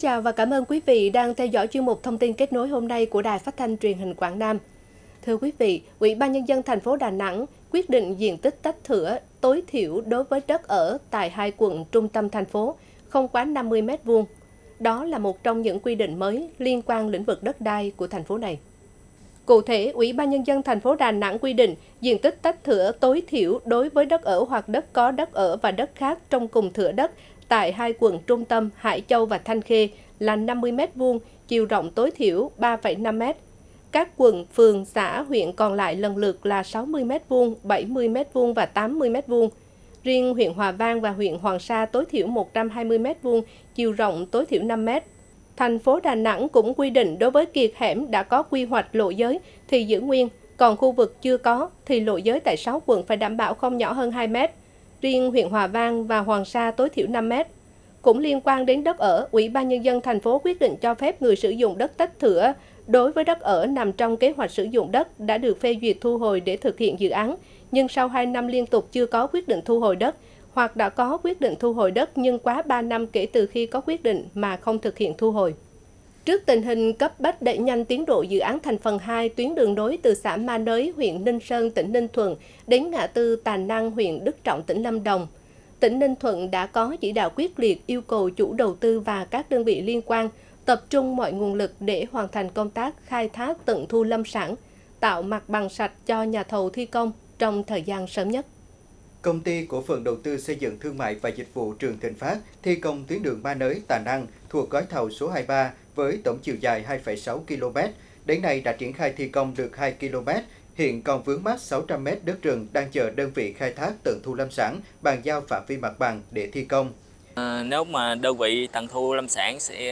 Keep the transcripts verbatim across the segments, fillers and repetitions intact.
chào và cảm ơn quý vị đang theo dõi chuyên mục Thông tin kết nối hôm nay của Đài Phát thanh Truyền hình Quảng Nam. Thưa quý vị, Ủy ban Nhân dân thành phố Đà Nẵng quyết định diện tích tách thửa tối thiểu đối với đất ở tại hai quận trung tâm thành phố không quá năm mươi mét vuông. Đó là một trong những quy định mới liên quan lĩnh vực đất đai của thành phố này. Cụ thể, Ủy ban Nhân dân thành phố Đà Nẵng quy định diện tích tách thửa tối thiểu đối với đất ở hoặc đất có đất ở và đất khác trong cùng thửa đất tại hai quận trung tâm Hải Châu và Thanh Khê là năm mươi mét vuông, chiều rộng tối thiểu ba phẩy năm mét. Các quận, phường, xã, huyện còn lại lần lượt là sáu mươi mét vuông, bảy mươi mét vuông và tám mươi mét vuông. Riêng huyện Hòa Vang và huyện Hoàng Sa tối thiểu một trăm hai mươi mét vuông, chiều rộng tối thiểu năm mét. Thành phố Đà Nẵng cũng quy định đối với kiệt hẻm đã có quy hoạch lộ giới thì giữ nguyên, còn khu vực chưa có thì lộ giới tại sáu quận phải đảm bảo không nhỏ hơn hai mét. Riêng huyện Hòa Vang và Hoàng Sa tối thiểu năm mét. Cũng liên quan đến đất ở, Ủy ban Nhân dân thành phố quyết định cho phép người sử dụng đất tách thửa đối với đất ở nằm trong kế hoạch sử dụng đất đã được phê duyệt thu hồi để thực hiện dự án, nhưng sau hai năm liên tục chưa có quyết định thu hồi đất, hoặc đã có quyết định thu hồi đất nhưng quá ba năm kể từ khi có quyết định mà không thực hiện thu hồi. Trước tình hình cấp bách đẩy nhanh tiến độ dự án thành phần hai tuyến đường nối từ xã Ma Nới, huyện Ninh Sơn, tỉnh Ninh Thuận đến ngã tư Tà Năng, huyện Đức Trọng, tỉnh Lâm Đồng, tỉnh Ninh Thuận đã có chỉ đạo quyết liệt yêu cầu chủ đầu tư và các đơn vị liên quan tập trung mọi nguồn lực để hoàn thành công tác khai thác tận thu lâm sản, tạo mặt bằng sạch cho nhà thầu thi công trong thời gian sớm nhất. Công ty cổ phần đầu tư xây dựng thương mại và dịch vụ Trường Thịnh Phát thi công tuyến đường Ma Nới Tà Năng thuộc gói thầu số hai mươi ba với tổng chiều dài hai phẩy sáu ki lô mét. Đến nay đã triển khai thi công được hai ki lô mét, hiện còn vướng mắc sáu trăm mét đất rừng đang chờ đơn vị khai thác tận thu lâm sản bàn giao phạm vi mặt bằng để thi công. À, nếu mà đơn vị tận thu lâm sản sẽ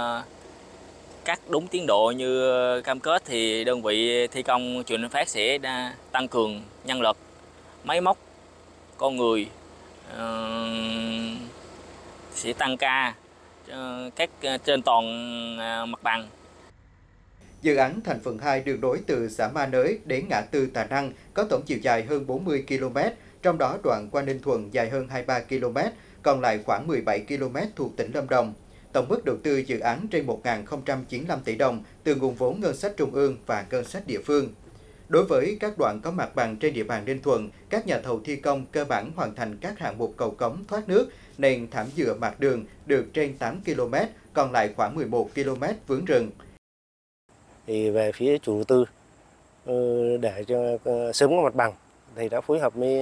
cắt đúng tiến độ như cam kết thì đơn vị thi công Trường Thịnh Phát sẽ tăng cường nhân lực, máy móc, con người, uh, sẽ tăng ca uh, các uh, trên toàn uh, mặt bằng. Dự án thành phần hai đường nối từ xã Ma Nới đến ngã tư Tà Năng có tổng chiều dài hơn bốn mươi ki lô mét, trong đó đoạn qua Ninh Thuận dài hơn hai mươi ba ki lô mét, còn lại khoảng mười bảy ki lô mét thuộc tỉnh Lâm Đồng. Tổng mức đầu tư dự án trên một nghìn không trăm chín mươi lăm tỷ đồng từ nguồn vốn ngân sách trung ương và ngân sách địa phương. Đối với các đoạn có mặt bằng trên địa bàn Ninh Thuận, các nhà thầu thi công cơ bản hoàn thành các hạng mục cầu cống thoát nước, nền thảm dựa mặt đường được trên tám ki lô mét, còn lại khoảng mười một ki lô mét vướng rừng. Thì về phía chủ đầu tư để cho sớm có mặt bằng thì đã phối hợp với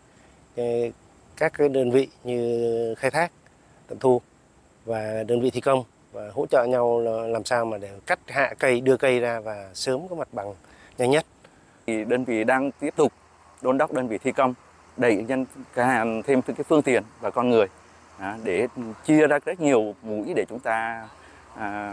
các đơn vị như khai thác, tận thu và đơn vị thi công và hỗ trợ nhau làm sao mà để cắt hạ cây, đưa cây ra và sớm có mặt bằng nhanh nhất. Thì đơn vị đang tiếp tục đôn đốc đơn vị thi công đẩy nhanh thêm cái phương tiện và con người để chia ra rất nhiều mũi để chúng ta à,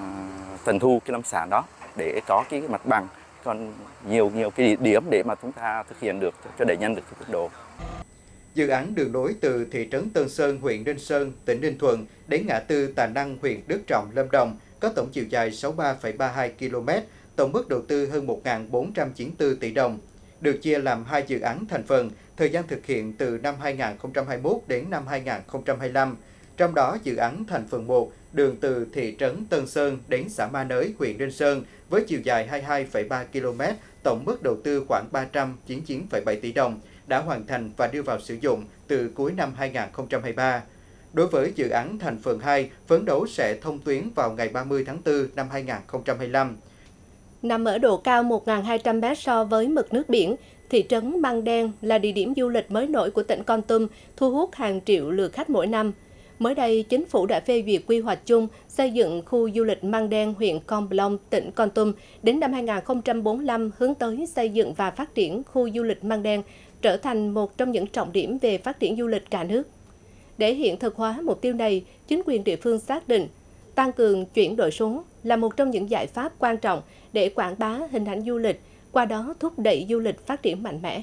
tận thu cái lâm sản đó để có cái mặt bằng, còn nhiều nhiều cái điểm để mà chúng ta thực hiện được cho đẩy nhanh được cái tốc độ. Dự án đường nối từ thị trấn Tân Sơn, huyện Ninh Sơn, tỉnh Ninh Thuận đến ngã tư Tà Năng, huyện Đức Trọng, Lâm Đồng có tổng chiều dài sáu mươi ba phẩy ba mươi hai ki lô mét, tổng mức đầu tư hơn một nghìn bốn trăm chín mươi tư tỷ đồng. Được chia làm hai dự án thành phần, thời gian thực hiện từ năm hai nghìn không trăm hai mươi mốt đến năm hai nghìn không trăm hai mươi lăm. Trong đó, dự án thành phần một, đường từ thị trấn Tân Sơn đến xã Ma Nới, huyện Ninh Sơn với chiều dài hai mươi hai phẩy ba ki lô mét, tổng mức đầu tư khoảng ba trăm chín mươi chín phẩy bảy tỷ đồng, đã hoàn thành và đưa vào sử dụng từ cuối năm hai nghìn không trăm hai mươi ba. Đối với dự án thành phần hai, phấn đấu sẽ thông tuyến vào ngày ba mươi tháng tư năm hai nghìn không trăm hai mươi lăm. Nằm ở độ cao một nghìn hai trăm mét so với mực nước biển, thị trấn Măng Đen là địa điểm du lịch mới nổi của tỉnh Kon Tum, thu hút hàng triệu lượt khách mỗi năm. Mới đây, Chính phủ đã phê duyệt quy hoạch chung xây dựng khu du lịch Măng Đen, huyện Con Plong, tỉnh Kon Tum đến năm hai nghìn không trăm bốn mươi lăm hướng tới xây dựng và phát triển khu du lịch Măng Đen trở thành một trong những trọng điểm về phát triển du lịch cả nước. Để hiện thực hóa mục tiêu này, chính quyền địa phương xác định tăng cường chuyển đổi số là một trong những giải pháp quan trọng để quảng bá hình ảnh du lịch, qua đó thúc đẩy du lịch phát triển mạnh mẽ.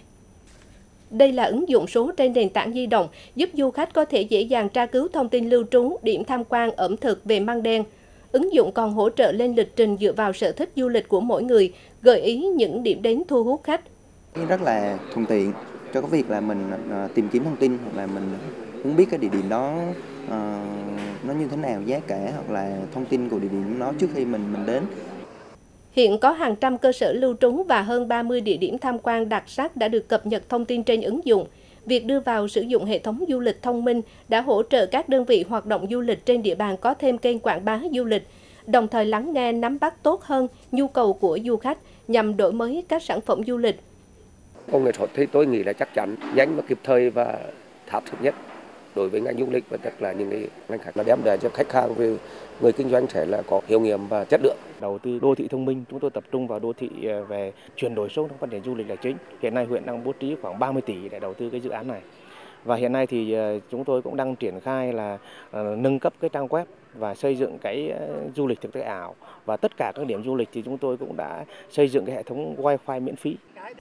Đây là ứng dụng số trên nền tảng di động giúp du khách có thể dễ dàng tra cứu thông tin lưu trú, điểm tham quan, ẩm thực về Măng Đen. Ứng dụng còn hỗ trợ lên lịch trình dựa vào sở thích du lịch của mỗi người, gợi ý những điểm đến thu hút khách. Rất là thuận tiện cho cái việc là mình tìm kiếm thông tin hoặc là mình muốn biết cái địa điểm đó uh, nó như thế nào, giá cả hoặc là thông tin của địa điểm đó trước khi mình mình đến. Hiện có hàng trăm cơ sở lưu trú và hơn ba mươi địa điểm tham quan đặc sắc đã được cập nhật thông tin trên ứng dụng. Việc đưa vào sử dụng hệ thống du lịch thông minh đã hỗ trợ các đơn vị hoạt động du lịch trên địa bàn có thêm kênh quảng bá du lịch, đồng thời lắng nghe nắm bắt tốt hơn nhu cầu của du khách nhằm đổi mới các sản phẩm du lịch. Công nghệ số thì tôi nghĩ là chắc chắn nhanh và kịp thời và tháp thực nhất đối với ngành du lịch và tất là những cái ngành khác, là đem lại cho khách hàng về người kinh doanh sẽ là có hiệu nghiệm và chất lượng. Đầu tư đô thị thông minh, chúng tôi tập trung vào đô thị về chuyển đổi số trong phát triển du lịch là chính. Hiện nay huyện đang bố trí khoảng ba mươi tỷ để đầu tư cái dự án này. Và hiện nay thì chúng tôi cũng đang triển khai là uh, nâng cấp cái trang web và xây dựng cái uh, du lịch thực tế ảo, và tất cả các điểm du lịch thì chúng tôi cũng đã xây dựng cái hệ thống wifi miễn phí.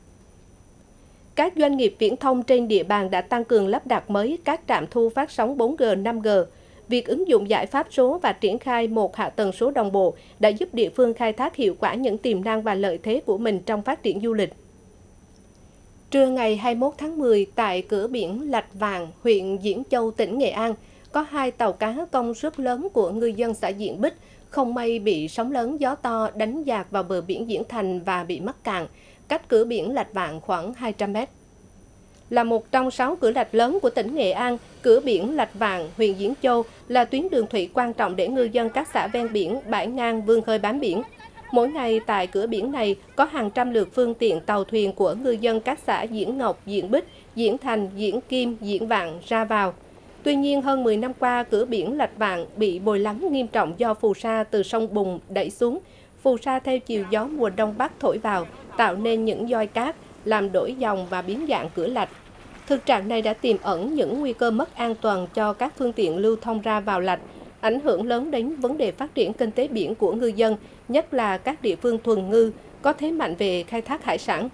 Các doanh nghiệp viễn thông trên địa bàn đã tăng cường lắp đặt mới các trạm thu phát sóng bốn G, năm G. Việc ứng dụng giải pháp số và triển khai một hạ tầng số đồng bộ đã giúp địa phương khai thác hiệu quả những tiềm năng và lợi thế của mình trong phát triển du lịch. Trưa ngày hai mươi mốt tháng mười, tại cửa biển Lạch Vàng, huyện Diễn Châu, tỉnh Nghệ An, có hai tàu cá công suất lớn của ngư dân xã Diễn Bích không may bị sóng lớn gió to đánh dạt vào bờ biển Diễn Thành và bị mắc cạn, cách cửa biển Lạch Vàng khoảng hai trăm mét. Là một trong sáu cửa lạch lớn của tỉnh Nghệ An, cửa biển Lạch Vàng, huyện Diễn Châu là tuyến đường thủy quan trọng để ngư dân các xã ven biển, bãi ngang vươn khơi bám biển. Mỗi ngày tại cửa biển này có hàng trăm lượt phương tiện tàu thuyền của ngư dân các xã Diễn Ngọc, Diễn Bích, Diễn Thành, Diễn Kim, Diễn Vạn ra vào. Tuy nhiên, hơn mười năm qua, cửa biển Lạch Vàng bị bồi lắng nghiêm trọng do phù sa từ sông Bùng đẩy xuống. Phù sa theo chiều gió mùa đông bắc thổi vào, tạo nên những doi cát, làm đổi dòng và biến dạng cửa lạch. Thực trạng này đã tiềm ẩn những nguy cơ mất an toàn cho các phương tiện lưu thông ra vào lạch, ảnh hưởng lớn đến vấn đề phát triển kinh tế biển của ngư dân, nhất là các địa phương thuần ngư có thế mạnh về khai thác hải sản.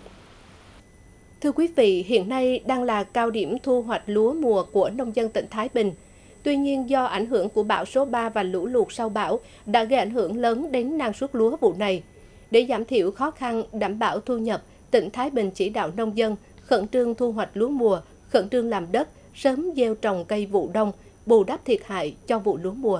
Thưa quý vị, hiện nay đang là cao điểm thu hoạch lúa mùa của nông dân tỉnh Thái Bình. Tuy nhiên, do ảnh hưởng của bão số ba và lũ lụt sau bão đã gây ảnh hưởng lớn đến năng suất lúa vụ này. Để giảm thiểu khó khăn, đảm bảo thu nhập, tỉnh Thái Bình chỉ đạo nông dân khẩn trương thu hoạch lúa mùa, khẩn trương làm đất, sớm gieo trồng cây vụ đông, bù đắp thiệt hại cho vụ lúa mùa.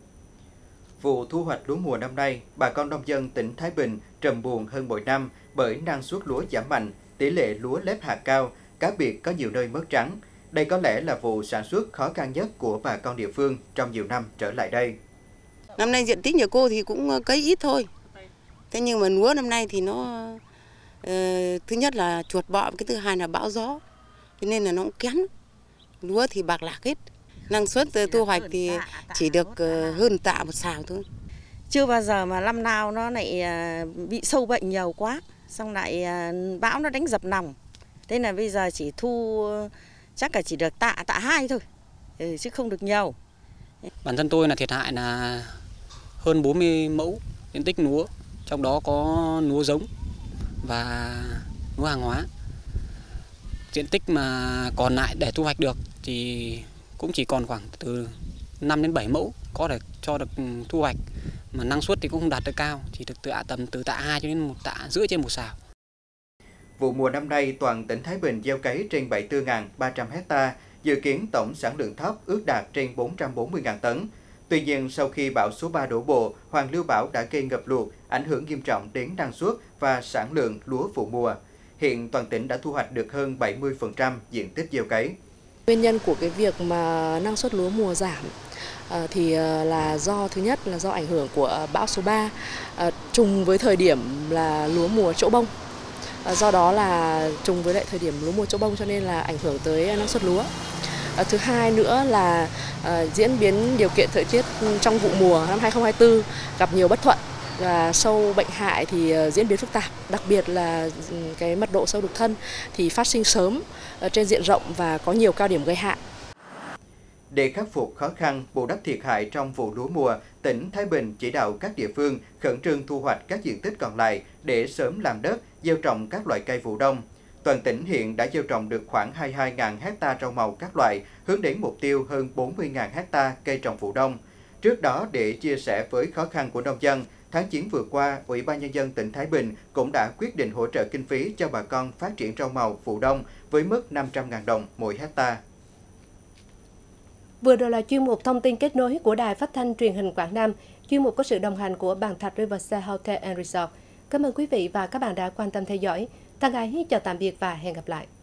Vụ thu hoạch lúa mùa năm nay, bà con nông dân tỉnh Thái Bình trầm buồn hơn mỗi năm bởi năng suất lúa giảm mạnh, tỷ lệ lúa lép hạt cao, cá biệt có nhiều nơi mất trắng. Đây có lẽ là vụ sản xuất khó khăn nhất của bà con địa phương trong nhiều năm trở lại đây. Năm nay diện tích nhà cô thì cũng cấy ít thôi. Thế nhưng mà lúa năm nay thì nó uh, thứ nhất là chuột bọ, cái thứ hai là bão gió, cho nên là nó cũng kém. Lúa thì bạc lạc hết. Năng suất thu hoạch thì chỉ được uh, hơn tạ một sào thôi. Chưa bao giờ mà năm nào nó lại uh, bị sâu bệnh nhiều quá, xong lại uh, bão nó đánh dập nòng. Thế là bây giờ chỉ thu chắc là chỉ được tạ tạ hai thôi, ừ, chứ không được nhiều. Bản thân tôi là thiệt hại là hơn bốn mươi mẫu diện tích lúa, trong đó có lúa giống và lúa hàng hóa. Diện tích mà còn lại để thu hoạch được thì cũng chỉ còn khoảng từ năm đến bảy mẫu có thể cho được thu hoạch, mà năng suất thì cũng không đạt được cao, chỉ được từ tầm từ tạ hai cho đến một tạ rưỡi trên một sào. Vụ mùa năm nay, toàn tỉnh Thái Bình gieo cấy trên bảy mươi tư nghìn ba trăm ha, dự kiến tổng sản lượng thóc ước đạt trên bốn trăm bốn mươi nghìn tấn. Tuy nhiên, sau khi bão số ba đổ bộ, hoàn lưu bão đã gây ngập lụt, ảnh hưởng nghiêm trọng đến năng suất và sản lượng lúa vụ mùa. Hiện toàn tỉnh đã thu hoạch được hơn bảy mươi phần trăm diện tích gieo cấy. Nguyên nhân của cái việc mà năng suất lúa mùa giảm à, thì là do thứ nhất là do ảnh hưởng của bão số ba, à, trùng với thời điểm là lúa mùa trổ bông. À, do đó là trùng với lại thời điểm lúa mùa trổ bông cho nên là ảnh hưởng tới năng suất lúa. À, thứ hai nữa là à, diễn biến điều kiện thời tiết trong vụ mùa năm hai không hai tư gặp nhiều bất thuận và sâu bệnh hại thì uh, diễn biến phức tạp, đặc biệt là cái mật độ sâu đục thân thì phát sinh sớm uh, trên diện rộng và có nhiều cao điểm gây hại. Để khắc phục khó khăn, bù đắp thiệt hại trong vụ lúa mùa, tỉnh Thái Bình chỉ đạo các địa phương khẩn trương thu hoạch các diện tích còn lại để sớm làm đất, gieo trồng các loại cây vụ đông. Toàn tỉnh hiện đã gieo trồng được khoảng hai mươi hai nghìn ha rau màu các loại, hướng đến mục tiêu hơn bốn mươi nghìn ha cây trồng vụ đông. Trước đó, để chia sẻ với khó khăn của nông dân, tháng chín vừa qua, Ủy ban Nhân dân tỉnh Thái Bình cũng đã quyết định hỗ trợ kinh phí cho bà con phát triển rau màu vụ đông với mức năm trăm nghìn đồng mỗi hectare. Vừa rồi là chuyên mục thông tin kết nối của Đài Phát thanh Truyền hình Quảng Nam. Chuyên mục có sự đồng hành của Bàn Thạch Riverside Hotel and Resort. Cảm ơn quý vị và các bạn đã quan tâm theo dõi. Thân ái chào tạm biệt và hẹn gặp lại.